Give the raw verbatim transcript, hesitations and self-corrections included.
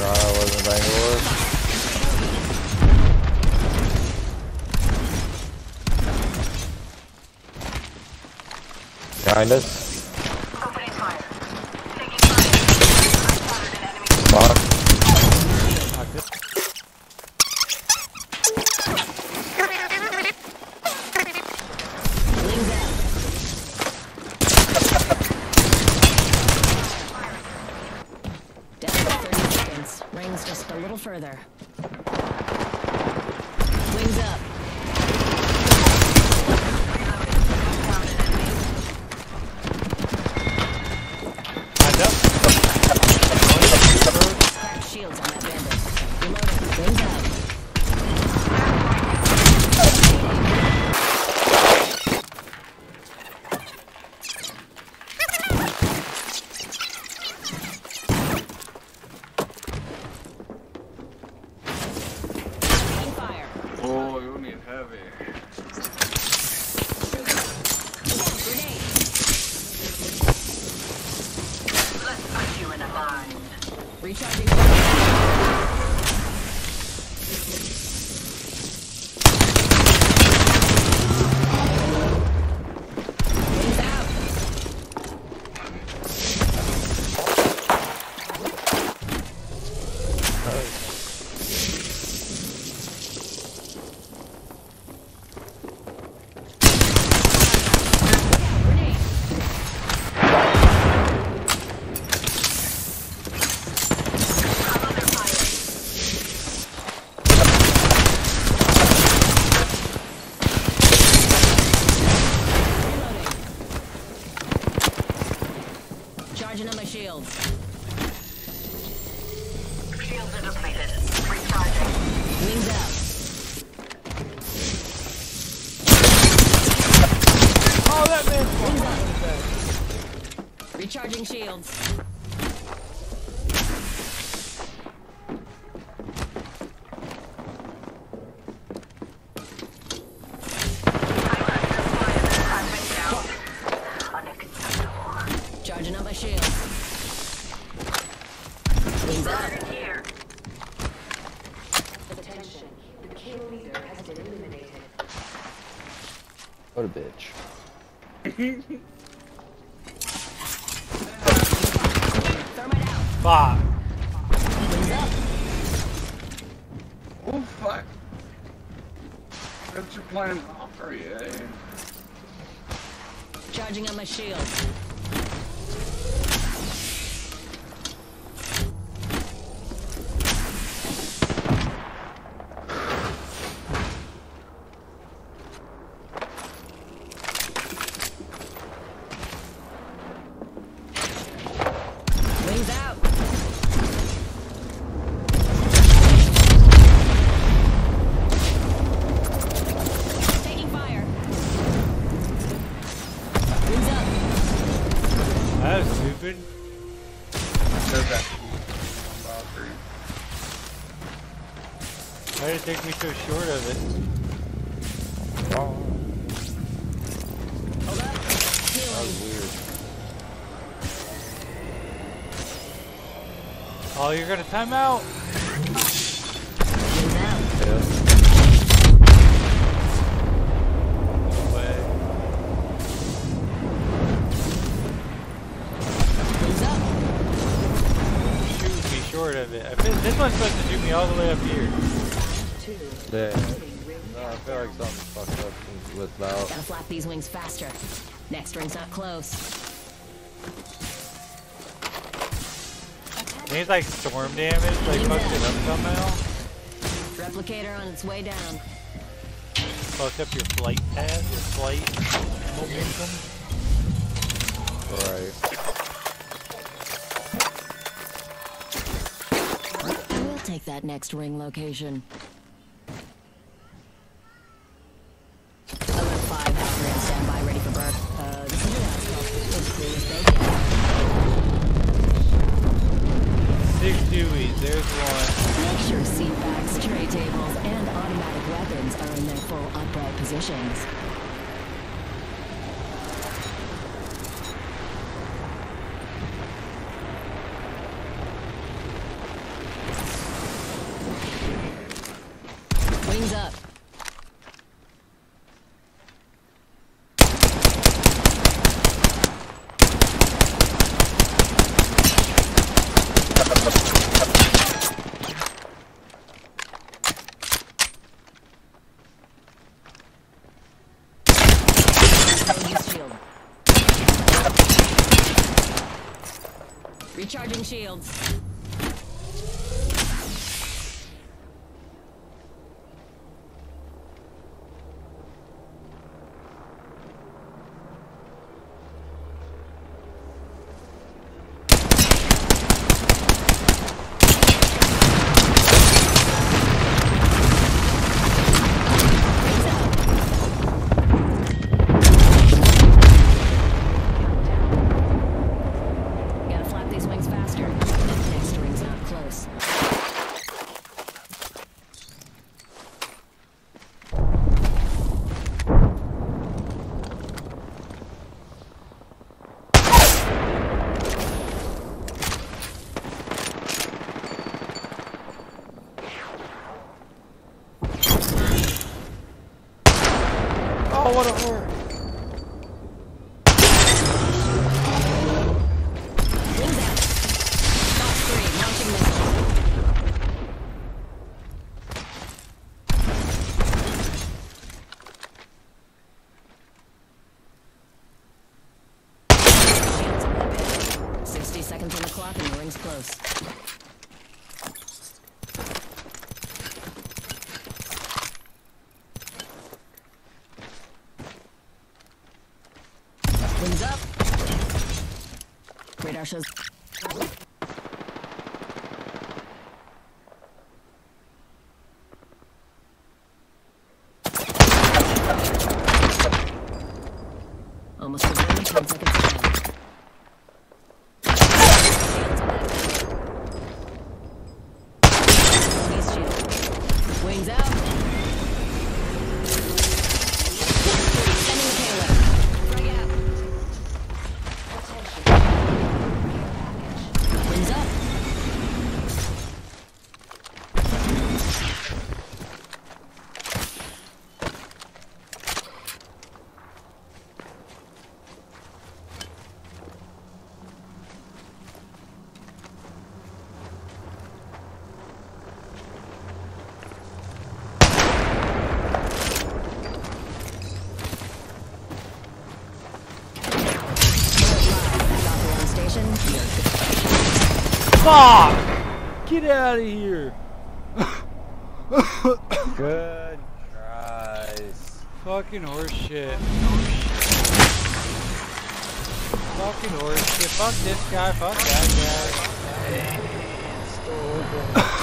forgot I was in Bangalore. Behind us. Fuck. Rings just a little further. Wings up. Hands up. Crack shields on that bandit. Reloading. Wings up. Oh, you need heavy. Let's put you in a bind. Recharging. Wings out. Charging on my shields. Shields are depleted. Recharging. Wings up. Oh, that man! Wings up. Recharging shields. Charging up my shield. Wings up. Here. Attention, the kill leader has been eliminated. What a bitch. Thermite out. Fuck. Wings up. Oh, fuck. That's your plan. Oh, hurry, eh? Charging on my shield. Wings out. Taking fire. Wings up. That was stupid. There's that. Why did it take me so short of it? Oh, Hold up. that Healing. was weird. Oh, you're gonna time out. Wings out. Yeah. No way. Wings up. Shoot me short of it. I feel, this one's supposed to shoot me all the way up here. Two. Yeah. Ring No, I feel like something's fucked up with Valve. Gotta flap these wings faster. Next ring's not close. Needs like storm damage, like fucked it up somehow. Replicator on its way down. Fucked up your flight path, your flight momentum. Right. We'll take that next ring location. Alert five, Valkyrie on standby, ready for birth. Uh, this is your last call. It's clear as bacon. Six Deweys, there's one. Make sure seat backs, tray tables, and automatic weapons are in their full upright positions. shields. Gotta flap these wings faster. Next ring's not close. Oh, what a whore. Wings out. Fox three, launching missile. Shields are up. Sixty seconds on the clock and the ring's close. Wings up. Radar shows. Almost as many, ten seconds left. He's shield. Wings out. Sending the payload. Frag out. Wings up. Dock station. Fuck! Get out of here! Good tries. Fucking horse shit. Fucking horse shit. Fuck this guy, fuck that guy. Stole